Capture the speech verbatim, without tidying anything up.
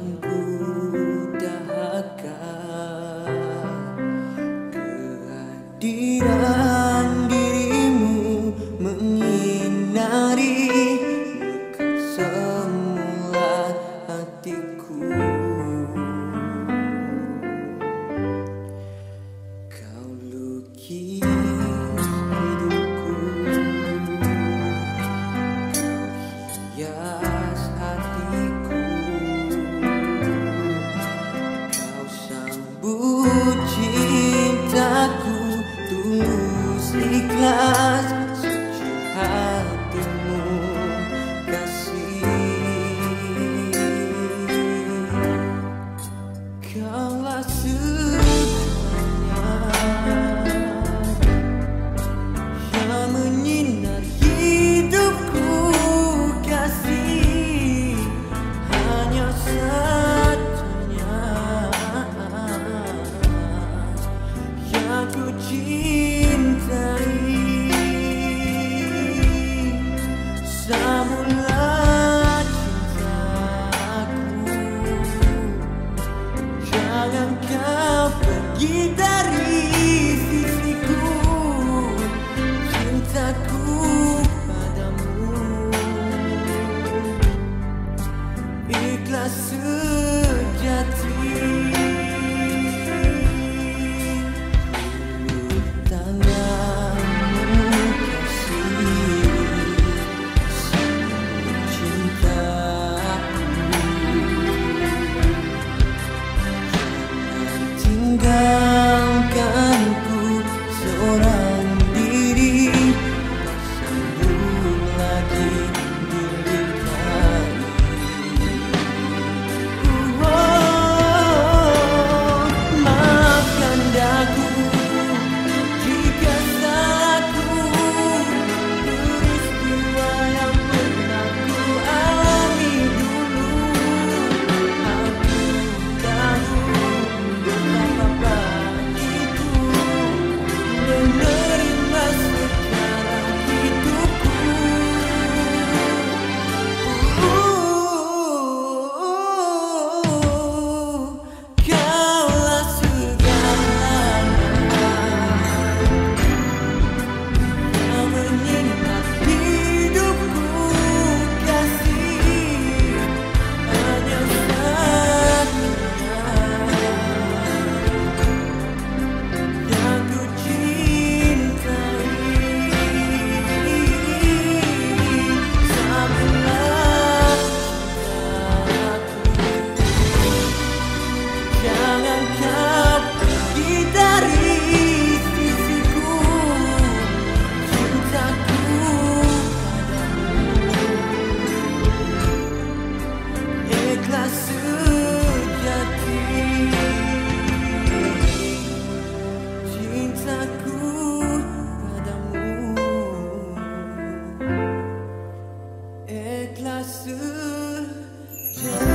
yang ku dahaga, kehadiran dirimu menyinari luka semula hatiku. Kau lukis hidupku, kau hias hatiku, kau sambut cintaku tulus ikhlas sejak hatimu kasih. Kaulah segalanya yang menyinari hidupku kasih, hanya satunya yang ku cintai. Sambutlah cintaku, jangan kau pergi dari sisiku. Cintaku padamu ikhlas sejati. Tanganmu kasih, cintaku, jangan tinggalkanku seorang diri, bersambung lagi berdikari. Oh, maafkan daku jika salahku, peristiwa yang pernah ku alami dulu. Aku tahu betapa bagiku menerima sekarang hidupku. Kaulah segalanya yang menyinari hidupku kasih, hanya satunya yang ku cintai. Sambutlah cintaku, jangan kau pergi dari sisiku. Cintaku padamu ikhlas sejati. Cintaku padamu ikhlas sejati.